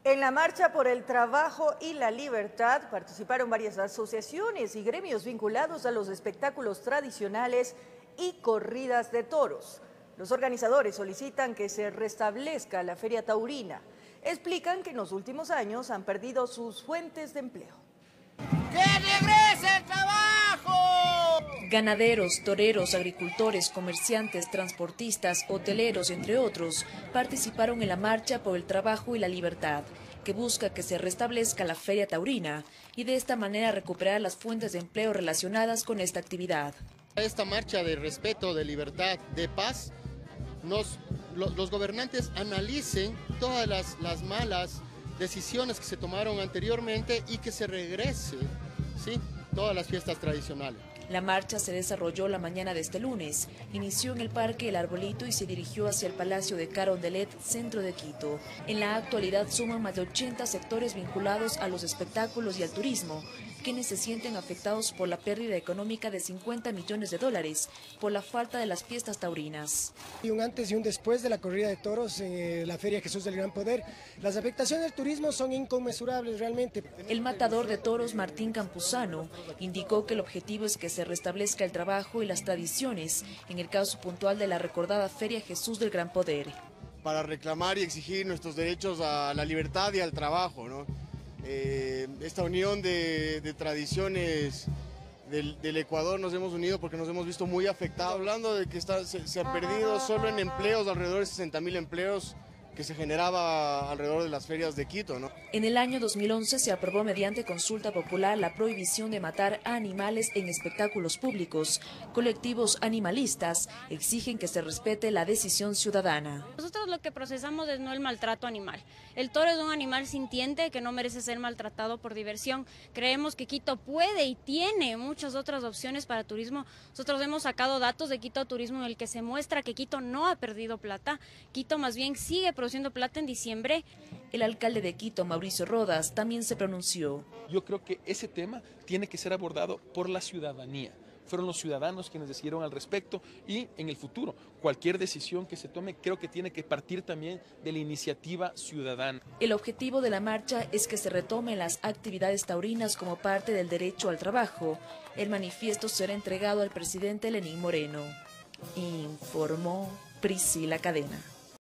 En la marcha por el trabajo y la libertad participaron varias asociaciones y gremios vinculados a los espectáculos tradicionales y corridas de toros. Los organizadores solicitan que se restablezca la feria taurina. Explican que en los últimos años han perdido sus fuentes de empleo. ¡Que regrese el trabajo! Ganaderos, toreros, agricultores, comerciantes, transportistas, hoteleros, entre otros, participaron en la marcha por el trabajo y la libertad, que busca que se restablezca la feria taurina y de esta manera recuperar las fuentes de empleo relacionadas con esta actividad. Esta marcha de respeto, de libertad, de paz, los gobernantes analicen todas las malas decisiones que se tomaron anteriormente y que se regrese, ¿sí?, todas las fiestas tradicionales. La marcha se desarrolló la mañana de este lunes, inició en el Parque El Arbolito y se dirigió hacia el Palacio de Carondelet, centro de Quito. En la actualidad suman más de 80 sectores vinculados a los espectáculos y al turismo, quienes se sienten afectados por la pérdida económica de $50 millones por la falta de las fiestas taurinas. Y un antes y un después de la corrida de toros en la Feria Jesús del Gran Poder. Las afectaciones del turismo son inconmensurables realmente. El matador de toros Martín Campuzano indicó que el objetivo es que se restablezca el trabajo y las tradiciones, en el caso puntual de la recordada Feria Jesús del Gran Poder. Para reclamar y exigir nuestros derechos a la libertad y al trabajo, ¿no? Esta unión de tradiciones del Ecuador nos hemos unido porque nos hemos visto muy afectados. Hablando de que se ha perdido solo en empleos, alrededor de 60.000 empleos que se generaba alrededor de las ferias de Quito, ¿no? En el año 2011 se aprobó mediante consulta popular la prohibición de matar a animales en espectáculos públicos. Colectivos animalistas exigen que se respete la decisión ciudadana. Nosotros lo que procesamos es no el maltrato animal. El toro es un animal sintiente que no merece ser maltratado por diversión. Creemos que Quito puede y tiene muchas otras opciones para turismo. Nosotros hemos sacado datos de Quito Turismo en el que se muestra que Quito no ha perdido plata. Quito más bien sigue produciendo plata en diciembre. El alcalde de Quito, Mauricio Rodas, también se pronunció. Yo creo que ese tema tiene que ser abordado por la ciudadanía. Fueron los ciudadanos quienes decidieron al respecto y en el futuro cualquier decisión que se tome creo que tiene que partir también de la iniciativa ciudadana. El objetivo de la marcha es que se retomen las actividades taurinas como parte del derecho al trabajo. El manifiesto será entregado al presidente Lenín Moreno. Informó Priscila Cadena.